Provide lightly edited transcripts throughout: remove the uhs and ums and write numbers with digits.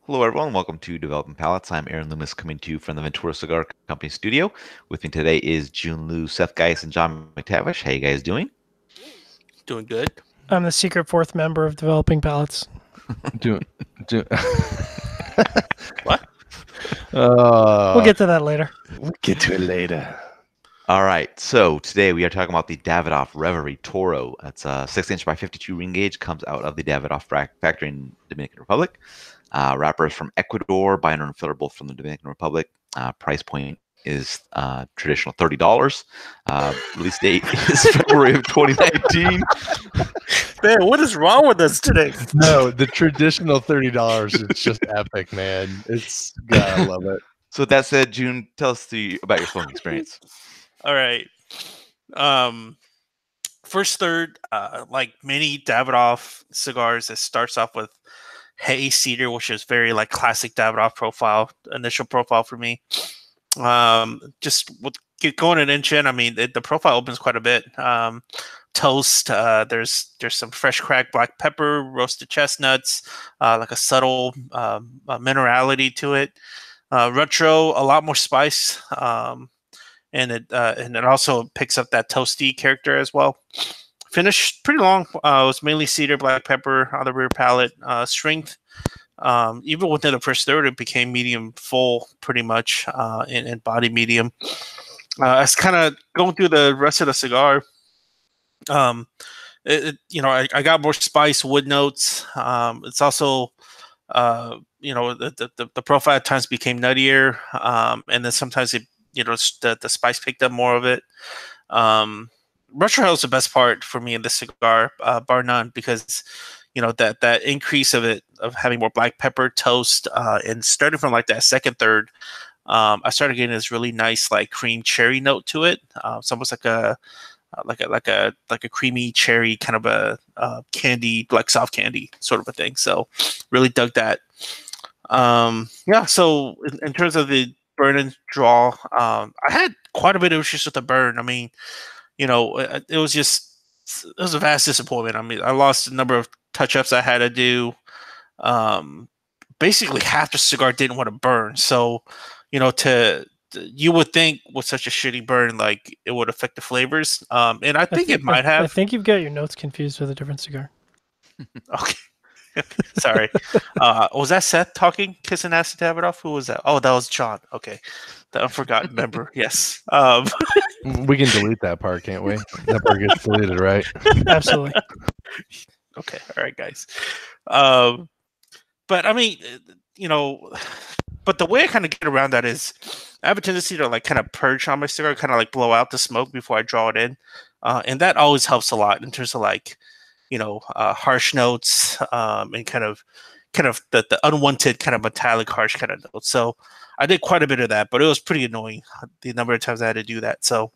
Hello, everyone. Welcome to Developing Palates. I'm Aaron Loomis, coming to you from the Ventura Cigar Company studio. With me today is Jiunn Liu, Seth Geis, and John McTavish. How you guys doing? Doing good. I'm the secret fourth member of Developing Palates. Do What? We'll get to that later. We'll get to it later. All right. So today we are talking about the Davidoff Revery Toro. That's a 6-inch by 52 ring gauge. Comes out of the Davidoff factory in Dominican Republic. Wrappers from Ecuador, binder and filler both from the Dominican Republic. Price point is traditional $30. Release date is February of 2019. Man, what is wrong with us today? No, the traditional $30 is just epic, man. It's gotta love it. So with that said, Jiunn, tell us about your smoking experience. All right. First third, like many Davidoff cigars, it starts off with Hay Cedar, which is very like classic Davidoff profile, initial profile for me. Just with going an inch in, I mean, the profile opens quite a bit. Toast, there's some fresh cracked black pepper, roasted chestnuts, like a subtle minerality to it. Retro, a lot more spice, and it also picks up that toasty character as well. Finished pretty long. It was mainly cedar, black pepper on the rear palate. Strength, even within the first third, it became medium full pretty much, in body medium. As kind of going through the rest of the cigar, I got more spice, wood notes. It's also, the profile at times became nuttier, and then sometimes the spice picked up more of it. Retro is the best part for me in this cigar, bar none, because that increase of it, of having more black pepper toast, and starting from like that second third, I started getting this really nice like cream cherry note to it. It's almost like a creamy cherry kind of a candy, like soft candy sort of a thing. So really dug that. So in terms of the burn and draw, I had quite a bit of issues with the burn. I mean, it was a vast disappointment. I mean, I lost a number of touch-ups I had to do. Basically half the cigar didn't want to burn. So, you would think with such a shitty burn, like it would affect the flavors. And I think it might have. I think you've got your notes confused with a different cigar. Okay. Sorry. Was that Seth talking? Kissing ass to Davidoff? Who was that? Oh, that was John. Okay. The unforgotten member. Yes. We can delete that part, can't we? That part gets deleted, right? Absolutely. Okay. All right, guys. But I mean, but the way I kind of get around that is I have a tendency to like kind of purge on my cigar, kind of like blow out the smoke before I draw it in. And that always helps a lot in terms of like, harsh notes, and kind of the unwanted kind of metallic harsh kind of notes. So I did quite a bit of that, but it was pretty annoying the number of times I had to do that. So,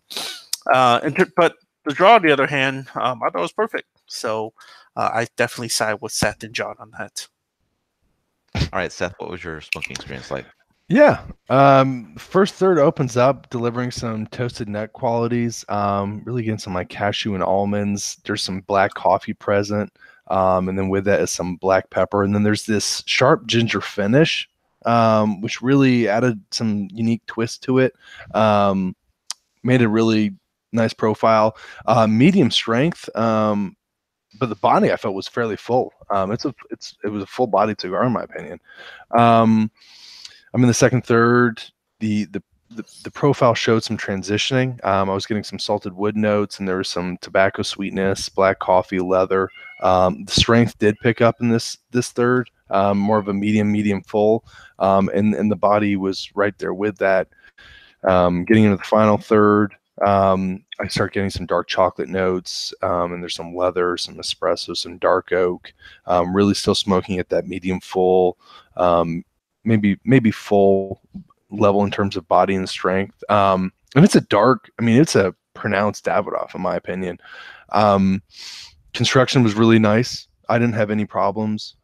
but the draw, on the other hand, I thought it was perfect. So I definitely side with Seth and John on that. All right, Seth, what was your smoking experience like? Yeah. First third opens up, delivering some toasted nut qualities. Really getting some like cashew and almonds. There's some black coffee present. And then with that is some black pepper. And then there's this sharp ginger finish, which really added some unique twist to it. Made a really nice profile. Medium strength. But the body I felt was fairly full. It was a full bodied cigar in my opinion. I'm in the second third. The profile showed some transitioning. I was getting some salted wood notes, and there was some tobacco sweetness, black coffee, leather. The strength did pick up in this third, more of a medium full, and the body was right there with that. Getting into the final third, I start getting some dark chocolate notes, and there's some leather, some espresso, some dark oak. Really still smoking at that medium full, maybe full level in terms of body and strength. And it's it's a pronounced Davidoff in my opinion. Construction was really nice. I didn't have any problems.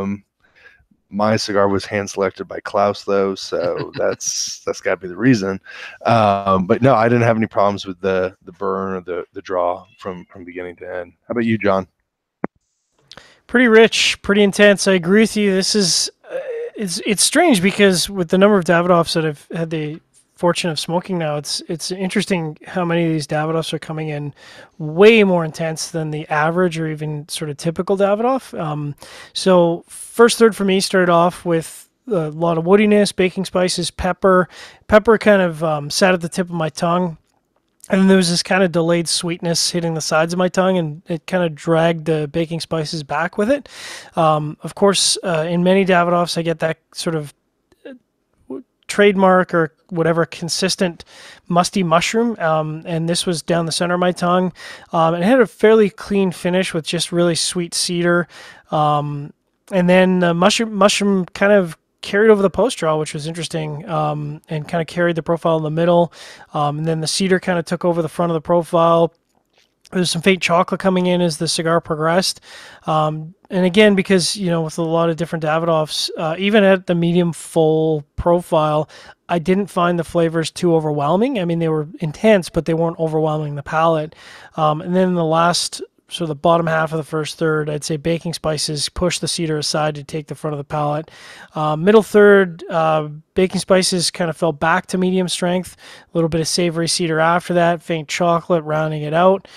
My cigar was hand selected by Klaus though, so that's got to be the reason. But no, I didn't have any problems with the burn or the draw from beginning to end. How about you, John? Pretty rich, pretty intense. I agree with you. This is it's strange because with the number of Davidoffs that I've had the fortune of smoking now, it's interesting how many of these Davidoffs are coming in way more intense than the average or even sort of typical Davidoff. So first third for me started off with a lot of woodiness, baking spices, pepper. Pepper kind of sat at the tip of my tongue. And then there was this kind of delayed sweetness hitting the sides of my tongue, and it kind of dragged the baking spices back with it. Of course, in many Davidoffs, I get that sort of trademark or whatever consistent musty mushroom, and this was down the center of my tongue. It had a fairly clean finish with just really sweet cedar, and then the mushroom kind of carried over the post draw, which was interesting, and kind of carried the profile in the middle, and then the cedar kind of took over the front of the profile. There's some faint chocolate coming in as the cigar progressed. And again, because, with a lot of different Davidoffs, even at the medium full profile, I didn't find the flavors too overwhelming. I mean, they were intense, but they weren't overwhelming the palate. And then the last, so the bottom half of the first third, I'd say baking spices pushed the cedar aside to take the front of the palate. Middle third, baking spices kind of fell back to medium strength. A little bit of savory cedar after that, faint chocolate rounding it out.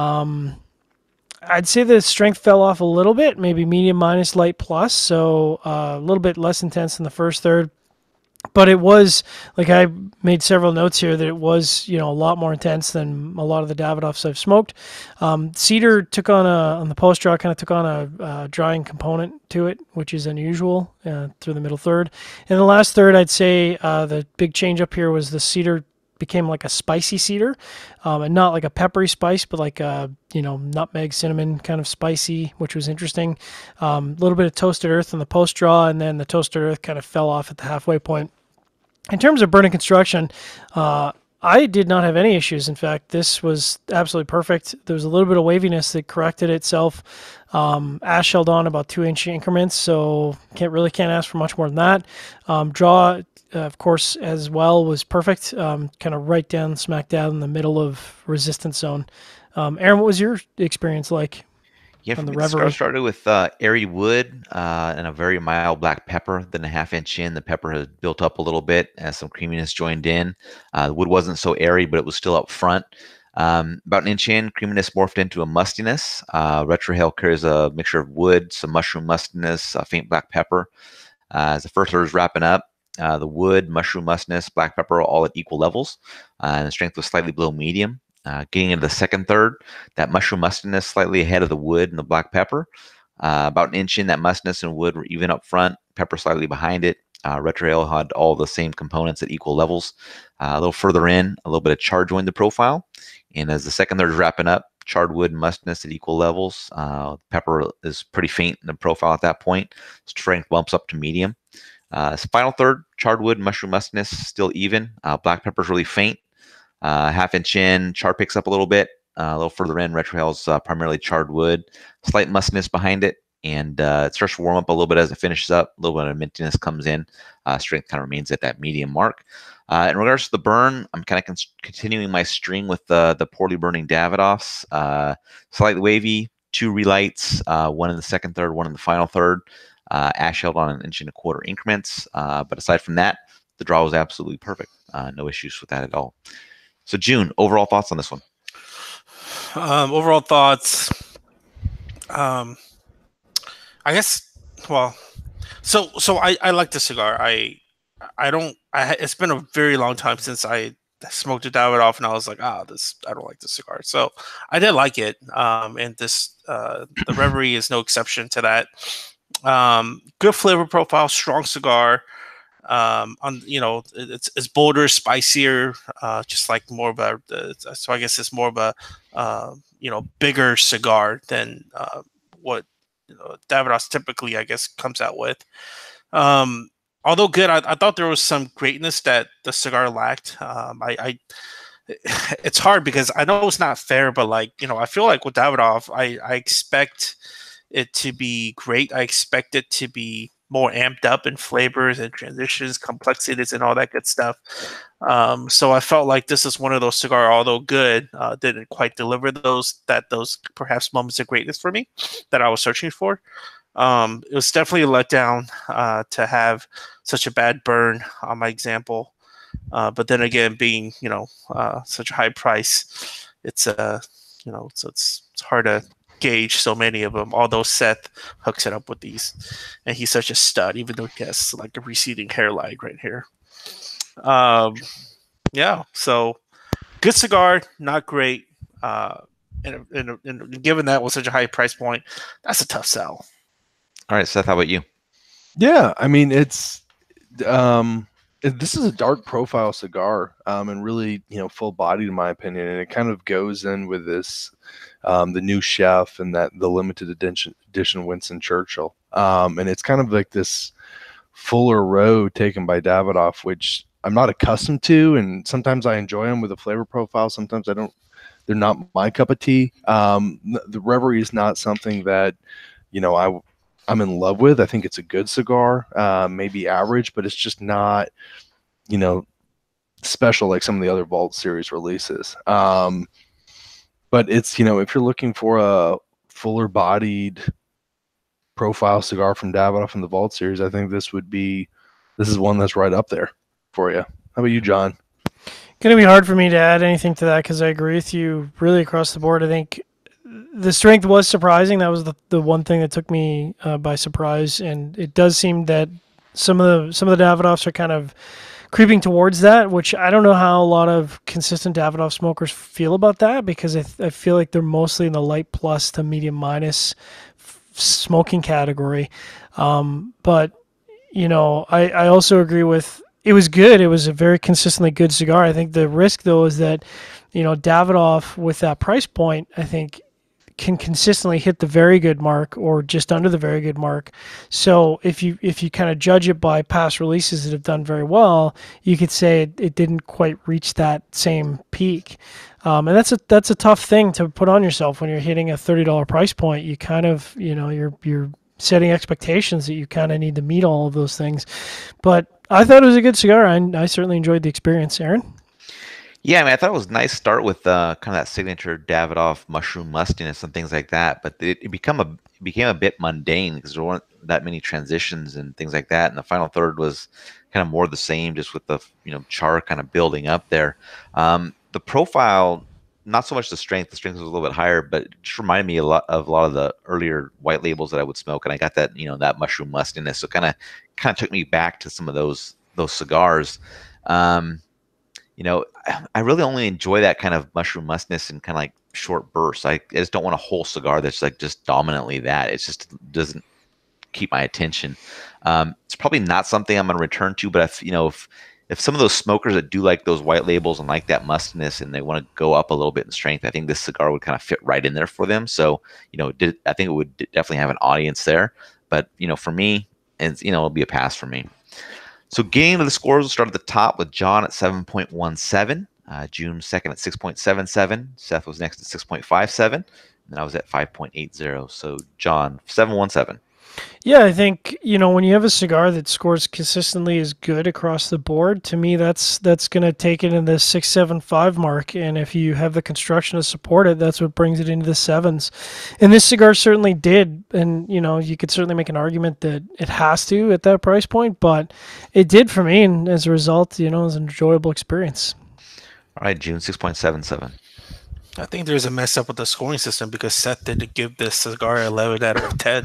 I'd say the strength fell off a little bit, maybe medium minus, light plus, so a little bit less intense in the first third. But it was, like I made several notes here, that it was, a lot more intense than a lot of the Davidoffs I've smoked. Cedar took on the post draw, kind of took on a drying component to it, which is unusual through the middle third. In the last third, I'd say the big change up here was the cedar became like a spicy cedar, and not like a peppery spice, but like a, nutmeg, cinnamon kind of spicy, which was interesting. A little bit of toasted earth in the post draw, and then the toasted earth kind of fell off at the halfway point. In terms of burning construction, I did not have any issues. In fact, this was absolutely perfect. There was a little bit of waviness that corrected itself. Ash held on about 2-inch increments, so can't ask for much more than that. Draw, of course, as well, was perfect. Kind of right down, smack down in the middle of resistance zone. Aaron, what was your experience like? Yeah, for on the me, the cigar Reverie? started with airy wood and a very mild black pepper. Then a half-inch in, the pepper had built up a little bit as some creaminess joined in. The wood wasn't so airy, but it was still up front. About an inch in, creaminess morphed into a mustiness. Retrohale carries a mixture of wood, some mushroom mustiness, faint black pepper. As the first third is wrapping up, the wood, mushroom mustiness, black pepper all at equal levels, and the strength was slightly below medium. Getting into the second third, that mushroom mustiness slightly ahead of the wood and the black pepper. About an inch in, that mustiness and wood were even up front, pepper slightly behind it. Retrohale had all the same components at equal levels. A little further in, a little bit of char joined the profile. And as the second third is wrapping up, charred wood and mustiness at equal levels. Pepper is pretty faint in the profile at that point. Strength bumps up to medium. Final third, charred wood, mushroom mustiness still even. Black pepper is really faint. Half-inch in, char picks up a little bit. A little further in, retrohale's primarily charred wood. Slight mustiness behind it, and it starts to warm up a little bit as it finishes up. A little bit of mintiness comes in. Strength kind of remains at that medium mark. In regards to the burn, I'm kind of continuing my string with the poorly burning Davidoffs. Slightly wavy, 2 relights, 1 in the second third, 1 in the final third. Ash held on 1.25 inch increments. But aside from that, the draw was absolutely perfect. No issues with that at all. So Jiunn, overall thoughts on this one? Overall thoughts. I guess. Well, so I like the cigar. It's been a very long time since I smoked a Davidoff, and I was like, I don't like this cigar. So I did like it. And this the Reverie is no exception to that. Good flavor profile, strong cigar. It's bolder, spicier, just like more of a. So I guess it's more of a bigger cigar than what Davidoff typically, I guess, comes out with. Although good, I thought there was some greatness that the cigar lacked. It's hard because I know it's not fair, but I feel like with Davidoff, I expect it to be great. I expect it to be more amped up in flavors and transitions, complexities, and all that good stuff. So I felt like this is one of those cigar, although good, didn't quite deliver those perhaps moments of greatness for me that I was searching for. It was definitely a letdown to have such a bad burn on my example. But then again, being such a high price, it's it's hard to gauge so many of them. Although Seth hooks it up with these, and he's such a stud, even though he has like a receding hairline right here. Yeah, so good cigar, not great. And given that was such a high price point, that's a tough sell. All right, Seth, how about you? Yeah, I mean it's this is a dark profile cigar, and really full bodied in my opinion, and it kind of goes in with this the new chef and that the limited edition Winston Churchill, and it's kind of like this fuller road taken by Davidoff, which I'm not accustomed to, and sometimes I enjoy them with a flavor profile, sometimes I don't. They're not my cup of tea. The Reverie is not something that I'm in love with. I think it's a good cigar, maybe average, but it's just not, special like some of the other Vault series releases. But it's, if you're looking for a fuller bodied profile cigar from Davidoff in the Vault series, I think this is one that's right up there for you. How about you, John? Going to be hard for me to add anything to that because I agree with you really across the board. I think the strength was surprising. That was the one thing that took me by surprise, and it does seem that some of the Davidoffs are kind of creeping towards that, which I don't know how a lot of consistent Davidoff smokers feel about that, because I feel like they're mostly in the light plus to medium minus smoking category. But I also agree with. It was good. It was a very consistently good cigar. I think the risk, though, is that, Davidoff with that price point, I think, can consistently hit the very good mark or just under the very good mark. So if you kind of judge it by past releases that have done very well, you could say it didn't quite reach that same peak. And that's a tough thing to put on yourself when you're hitting a $30 price point. You kind of, you're setting expectations that you kind of need to meet all of those things. But I thought it was a good cigar. I certainly enjoyed the experience. Aaron? Yeah, I mean, I thought it was a nice start with kind of that signature Davidoff mushroom mustiness and things like that. But it became a bit mundane because there weren't that many transitions and things like that. And the final third was kind of more the same, just with the char kind of building up there. The profile, not so much the strength. The strength was a little bit higher, but it just reminded me a lot of the earlier white labels that I would smoke, and I got that that mushroom mustiness. So kind of took me back to some of those cigars. I really only enjoy that kind of mushroom mustiness in kind of like short bursts. I just don't want a whole cigar that's like just dominantly that. It just doesn't keep my attention. It's probably not something I'm going to return to, but if some of those smokers that do like those white labels and like that mustiness and they want to go up a little bit in strength, I think this cigar would kind of fit right in there for them. So, I think it would definitely have an audience there. But, for me, it'll be a pass for me. So getting into the scores, we'll start at the top with John at 7.17, Jiunn second at 6.77, Seth was next at 6.57, and then I was at 5.80. So John, 717. Yeah, I think, when you have a cigar that scores consistently as good across the board, to me that's going to take it in the 6.75 mark, and if you have the construction to support it, that's what brings it into the sevens. And this cigar certainly did, and you could certainly make an argument that it has to at that price point, but it did for me, and as a result, it was an enjoyable experience. All right, Jiunn, 6.77. I think there's a mess up with the scoring system because Seth did give this cigar 11 out of 10.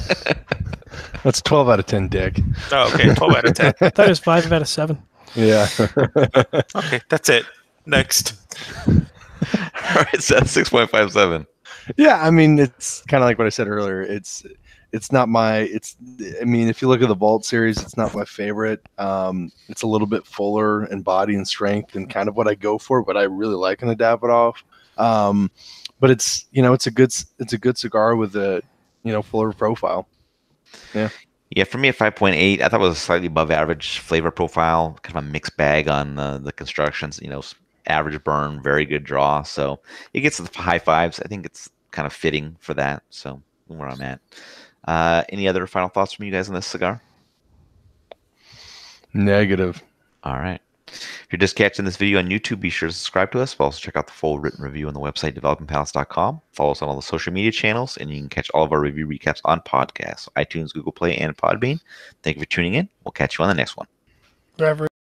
That's 12 out of 10, Dick. Oh, okay, 12 out of 10. I thought it was 5 out of 7. Yeah. Okay, that's it. Next. All right, Seth, 6.57. Yeah, I mean, it's kind of like what I said earlier. It's not my. I mean, if you look at the Vault series, it's not my favorite. It's a little bit fuller in body and strength, and kind of what I go for. What I really like in the Davidoff. But it's it's a good cigar with a fuller profile. Yeah, for me at 5.8, I thought it was a slightly above average flavor profile, kind of a mixed bag on the constructions. Average burn, very good draw. So it gets to the high fives. I think it's kind of fitting for that. So where I'm at. Any other final thoughts from you guys on this cigar? Negative. All right. If you're just catching this video on YouTube, be sure to subscribe to us. But also check out the full written review on the website, developingpalates.com. Follow us on all the social media channels, and you can catch all of our review recaps on podcasts, iTunes, Google Play, and Podbean. Thank you for tuning in. We'll catch you on the next one. Reverie.